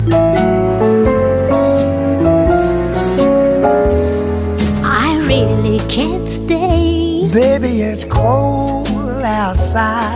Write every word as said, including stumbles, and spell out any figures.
I really can't stay. Baby, it's cold outside.